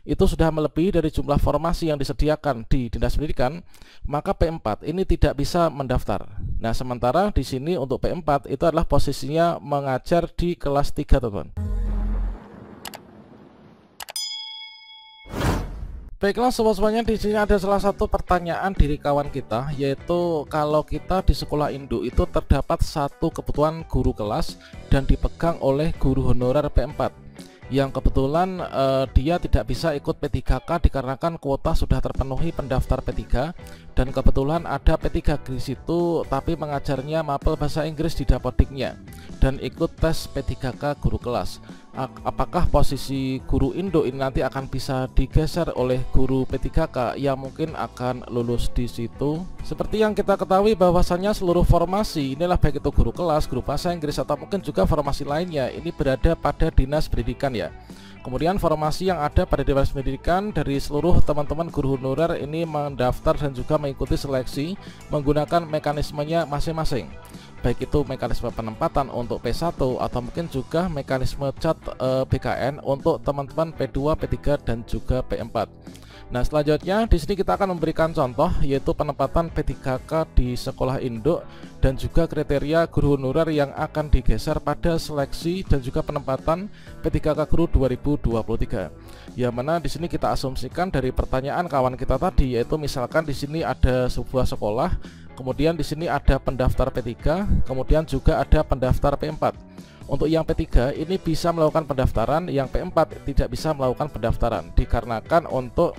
itu sudah melebihi dari jumlah formasi yang disediakan di Dinas Pendidikan, maka P4 ini tidak bisa mendaftar. Nah, sementara di sini untuk P4 itu adalah posisinya mengajar di kelas 3, teman-teman. Baiklah sobat-sobatnya, di sini ada salah satu pertanyaan dari kawan kita, yaitu kalau kita di sekolah induk itu terdapat satu kebutuhan guru kelas dan dipegang oleh guru honorer P4 yang kebetulan dia tidak bisa ikut P3K dikarenakan kuota sudah terpenuhi pendaftar P3, dan kebetulan ada P3 di situ tapi mengajarnya mapel bahasa Inggris di Dapodiknya dan ikut tes P3K guru kelas. Apakah posisi guru induk ini nanti akan bisa digeser oleh guru P3K yang mungkin akan lulus di situ? Seperti yang kita ketahui bahwasannya seluruh formasi inilah, baik itu guru kelas, guru bahasa Inggris atau mungkin juga formasi lainnya, ini berada pada Dinas Pendidikan ya. Kemudian formasi yang ada pada Dinas Pendidikan dari seluruh teman-teman guru honorer ini mendaftar dan juga mengikuti seleksi menggunakan mekanismenya masing-masing, baik itu mekanisme penempatan untuk P1 atau mungkin juga mekanisme CAT BKN untuk teman-teman P2, P3 dan juga P4. Nah, selanjutnya di sini kita akan memberikan contoh, yaitu penempatan P3K di sekolah induk dan juga kriteria guru honorer yang akan digeser pada seleksi dan juga penempatan P3K guru 2023. Yang mana di sini kita asumsikan dari pertanyaan kawan kita tadi, yaitu misalkan di sini ada sebuah sekolah, kemudian di sini ada pendaftar P3, kemudian juga ada pendaftar P4. Untuk yang P3 ini bisa melakukan pendaftaran, yang P4 tidak bisa melakukan pendaftaran dikarenakan untuk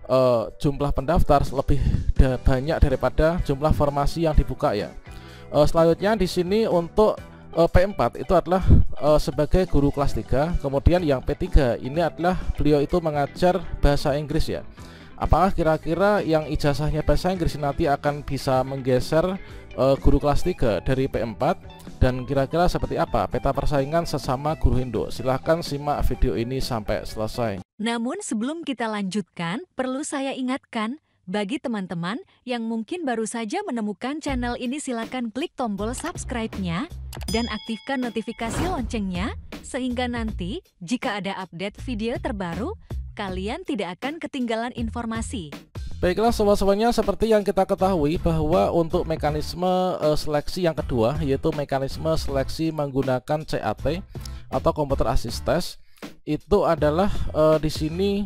jumlah pendaftar lebih banyak daripada jumlah formasi yang dibuka ya. Selanjutnya di sini untuk P4 itu adalah sebagai guru kelas 3, kemudian yang P3 ini adalah beliau itu mengajar bahasa Inggris ya. Apakah kira-kira yang ijazahnya bahasa Inggris nanti akan bisa menggeser guru kelas 3 dari P4, dan kira-kira seperti apa peta persaingan sesama guru induk? Silahkan simak video ini sampai selesai. Namun sebelum kita lanjutkan, perlu saya ingatkan, bagi teman-teman yang mungkin baru saja menemukan channel ini, silakan klik tombol subscribe-nya dan aktifkan notifikasi loncengnya, sehingga nanti jika ada update video terbaru, kalian tidak akan ketinggalan informasi. Baiklah sobat-sobatnya, seperti yang kita ketahui bahwa untuk mekanisme seleksi yang kedua, yaitu mekanisme seleksi menggunakan CAT atau Computer Assist Test, itu adalah di sini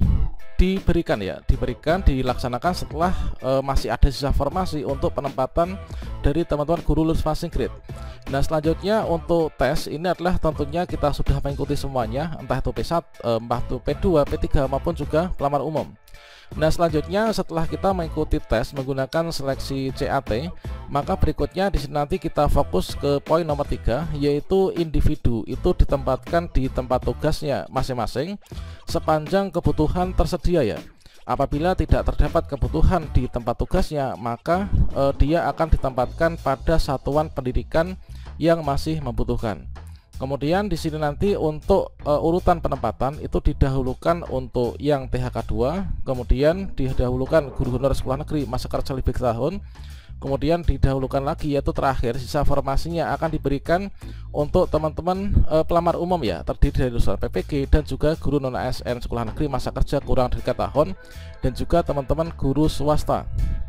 dilaksanakan setelah masih ada sisa formasi untuk penempatan dari teman-teman guru lulus passing grade. Nah, selanjutnya untuk tes ini adalah tentunya kita sudah mengikuti semuanya, entah itu P1, entah itu P2, P3 maupun juga pelamar umum. Nah, selanjutnya setelah kita mengikuti tes menggunakan seleksi CAT, maka berikutnya di sini nanti kita fokus ke poin nomor 3, yaitu individu itu ditempatkan di tempat tugasnya masing-masing sepanjang kebutuhan tersedia ya. Apabila tidak terdapat kebutuhan di tempat tugasnya, maka dia akan ditempatkan pada satuan pendidikan yang masih membutuhkan. Kemudian di sini nanti untuk urutan penempatan itu didahulukan untuk yang THK 2, kemudian didahulukan guru honorer sekolah negeri masa kerja lebih tahun, kemudian didahulukan lagi yaitu terakhir sisa formasinya akan diberikan untuk teman-teman pelamar umum ya, terdiri dari lulusan PPG dan juga guru non ASN sekolah negeri masa kerja kurang dari 3 tahun dan juga teman-teman guru swasta.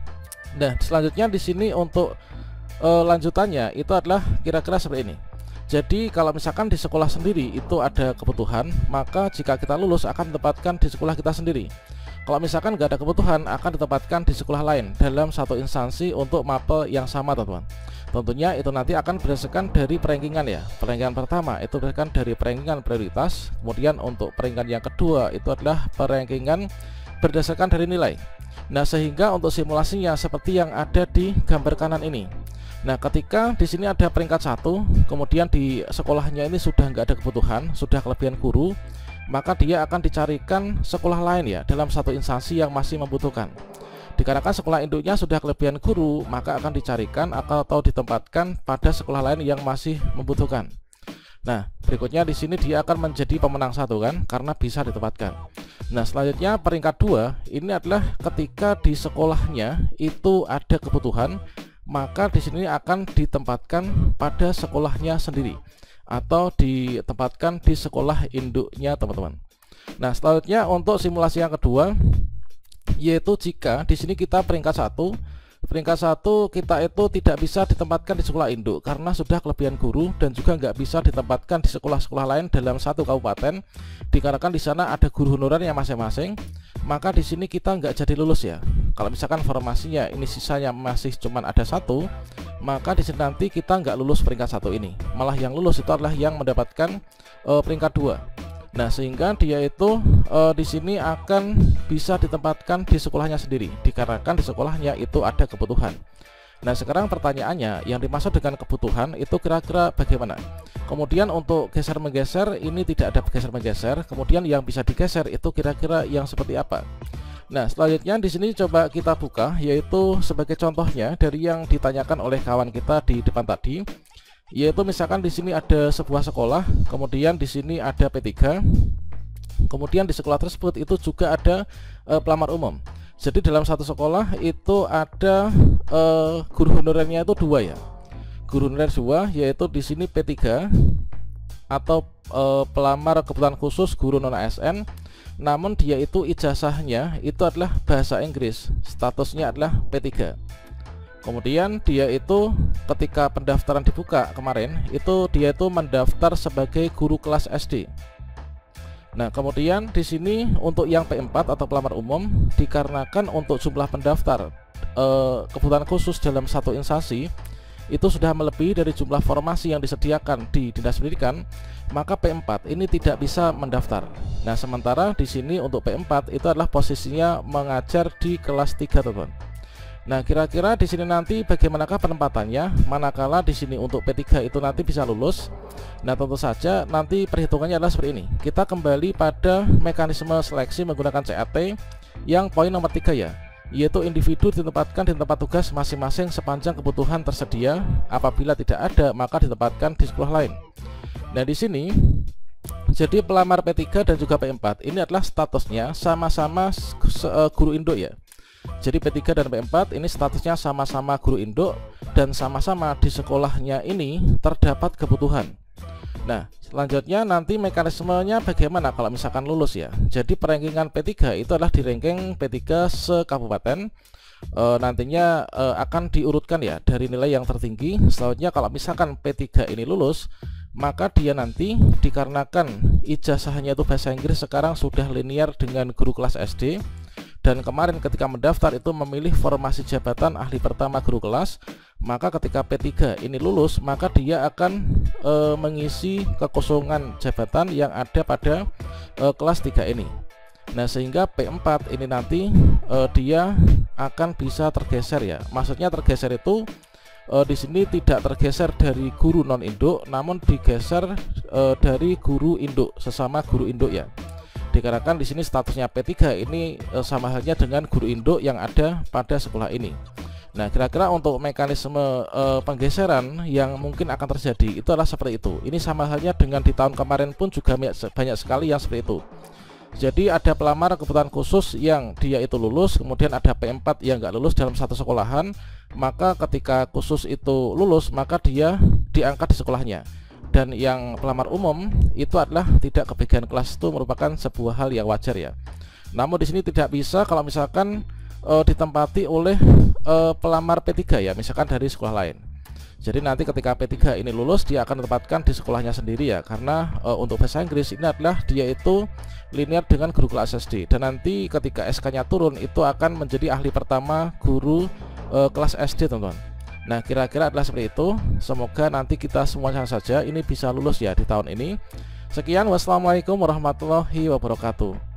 Nah, selanjutnya di sini untuk lanjutannya itu adalah kira-kira seperti ini. Jadi kalau misalkan di sekolah sendiri itu ada kebutuhan, maka jika kita lulus akan ditempatkan di sekolah kita sendiri. Kalau misalkan nggak ada kebutuhan, akan ditempatkan di sekolah lain dalam satu instansi untuk mapel yang sama, teman-teman. Tentunya itu nanti akan berdasarkan dari perankingan ya. Perankingan pertama itu berdasarkan dari perankingan prioritas, kemudian untuk perankingan yang kedua itu adalah perankingan berdasarkan dari nilai. Nah, sehingga untuk simulasinya seperti yang ada di gambar kanan ini. Nah, ketika di sini ada peringkat 1, kemudian di sekolahnya ini sudah nggak ada kebutuhan, sudah kelebihan guru, maka dia akan dicarikan sekolah lain ya dalam satu instansi yang masih membutuhkan. Dikarenakan sekolah induknya sudah kelebihan guru, maka akan dicarikan atau ditempatkan pada sekolah lain yang masih membutuhkan. Nah, berikutnya di sini dia akan menjadi pemenang 1 kan, karena bisa ditempatkan. Nah, selanjutnya peringkat 2 ini adalah ketika di sekolahnya itu ada kebutuhan, maka di sini akan ditempatkan pada sekolahnya sendiri atau ditempatkan di sekolah induknya, teman-teman. Nah, selanjutnya untuk simulasi yang kedua, yaitu jika di sini kita peringkat 1 kita itu tidak bisa ditempatkan di sekolah induk karena sudah kelebihan guru, dan juga nggak bisa ditempatkan di sekolah-sekolah lain dalam satu kabupaten dikarenakan di sana ada guru honorer yang masing-masing. Maka di sini kita nggak jadi lulus ya. Kalau misalkan formasinya ini sisanya masih cuman ada 1, maka di sini nanti kita nggak lulus peringkat 1 ini. Malah yang lulus itu adalah yang mendapatkan peringkat 2. Nah, sehingga dia itu di sini akan bisa ditempatkan di sekolahnya sendiri dikarenakan di sekolahnya itu ada kebutuhan. Nah, sekarang pertanyaannya, yang dimaksud dengan kebutuhan itu kira-kira bagaimana? Kemudian untuk geser-menggeser ini tidak ada geser-menggeser. Kemudian yang bisa digeser itu kira-kira yang seperti apa? Nah, selanjutnya di sini coba kita buka, yaitu sebagai contohnya dari yang ditanyakan oleh kawan kita di depan tadi. Yaitu misalkan di sini ada sebuah sekolah, kemudian di sini ada P3, kemudian di sekolah tersebut itu juga ada pelamar umum. Jadi dalam satu sekolah itu ada guru honorernya itu 2 ya. Guru honorer 2, yaitu di sini P3 atau pelamar kebutuhan khusus guru non ASN. Namun dia itu ijazahnya itu adalah bahasa Inggris, statusnya adalah P3. Kemudian dia itu ketika pendaftaran dibuka kemarin itu dia itu mendaftar sebagai guru kelas SD. Nah, kemudian di sini untuk yang P4 atau pelamar umum, dikarenakan untuk jumlah pendaftar kebutuhan khusus dalam satu instansi itu sudah melebihi dari jumlah formasi yang disediakan di Dinas Pendidikan, maka P4 ini tidak bisa mendaftar. Nah, sementara di sini untuk P4 itu adalah posisinya mengajar di kelas 3, teman-teman. Nah, kira-kira di sini nanti bagaimanakah penempatannya manakala di sini untuk P3 itu nanti bisa lulus? Nah, tentu saja nanti perhitungannya adalah seperti ini. Kita kembali pada mekanisme seleksi menggunakan CAT yang poin nomor 3 ya, yaitu individu ditempatkan di tempat tugas masing-masing sepanjang kebutuhan tersedia. Apabila tidak ada, maka ditempatkan di sekolah lain. Nah, di sini jadi pelamar P3 dan juga P4 ini adalah statusnya sama-sama guru induk ya. Jadi P3 dan P4 ini statusnya sama-sama guru induk dan sama-sama di sekolahnya ini terdapat kebutuhan. Nah, selanjutnya nanti mekanismenya bagaimana kalau misalkan lulus ya. Jadi perankingan P3 itu adalah di ranking P3 sekabupaten. Nantinya akan diurutkan ya dari nilai yang tertinggi. Selanjutnya kalau misalkan P3 ini lulus, maka dia nanti dikarenakan ijazahnya itu bahasa Inggris sekarang sudah linear dengan guru kelas SD. Dan kemarin ketika mendaftar itu memilih formasi jabatan ahli pertama guru kelas, maka ketika P3 ini lulus, maka dia akan mengisi kekosongan jabatan yang ada pada kelas 3 ini. Nah, sehingga P4 ini nanti dia akan bisa tergeser ya. Maksudnya tergeser itu di sini tidak tergeser dari guru non induk, namun digeser dari guru induk, sesama guru induk ya. Dikarenakan di sini statusnya P3 ini sama halnya dengan guru induk yang ada pada sekolah ini. Nah, kira-kira untuk mekanisme penggeseran yang mungkin akan terjadi itu adalah seperti itu. Ini sama halnya dengan di tahun kemarin pun juga banyak sekali yang seperti itu. Jadi ada pelamar kebutuhan khusus yang dia itu lulus, kemudian ada P4 yang nggak lulus dalam satu sekolahan. Maka ketika khusus itu lulus, maka dia diangkat di sekolahnya. Dan yang pelamar umum itu adalah tidak kebagian kelas, itu merupakan sebuah hal yang wajar ya. Namun di sini tidak bisa kalau misalkan ditempati oleh pelamar P3 ya, misalkan dari sekolah lain. Jadi nanti ketika P3 ini lulus, dia akan ditempatkan di sekolahnya sendiri ya, karena untuk bahasa Inggris ini adalah dia itu linear dengan guru kelas SD. Dan nanti ketika SK-nya turun itu akan menjadi ahli pertama guru kelas SD, teman-teman. Nah, kira-kira adalah seperti itu. Semoga nanti kita semuanya saja ini bisa lulus ya di tahun ini. Sekian, wassalamualaikum warahmatullahi wabarakatuh.